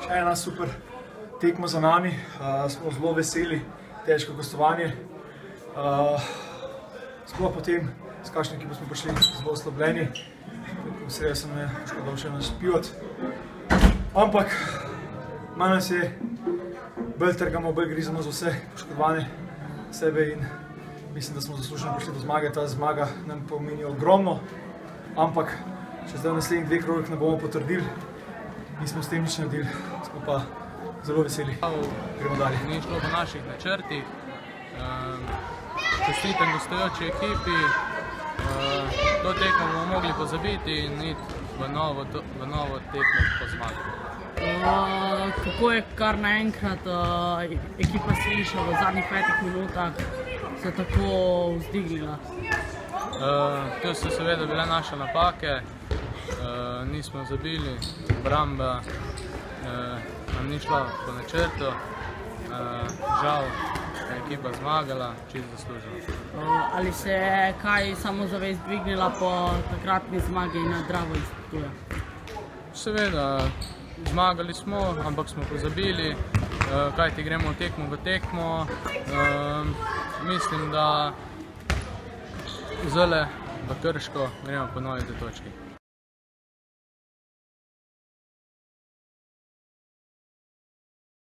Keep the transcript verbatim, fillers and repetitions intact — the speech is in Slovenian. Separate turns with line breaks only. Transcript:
ena super tekma za nami, uh, smo zelo veseli, težko gostovanje. Uh, sploh potem, s kakšnim ekipo smo prišli zelo oslabljeni, sredo sem me škodal še naš pivot. Ampak, manj nas je, bolj trgamo, bolj grizamo za vse poškodovane sebe in mislim, da smo zasluženo prišli do zmage. Ta zmaga nam pomeni ogromno, ampak če zdaj v naslednjih dveh krogih ne bomo potrdili, nismo s tem nič naredili, smo pa zelo veseli. Gremo dalje.
Ni šlo po naših načrtih. Čestitam gostujoči ekipi. To tekmo bomo mogli pozabiti in iti v novo tekmo po zmagi.
Kako je kar naenkrat ekipa Seliša v zadnjih petih minutah se tako vzdignila?
To so seveda bile naše napake. Nismo zabili, obramba nam ni šla po načrtu. Žal je ekipa zmagala, čisto zasluženo.
Ali se je kaj samozavest dvignila po takratni zmagi na Dravo iz Ptuja?
Seveda, zmagali smo, ampak smo pozabili, kajti gremo tekmo v tekmo. Mislim, da zdajle v Krško gremo po novi točki.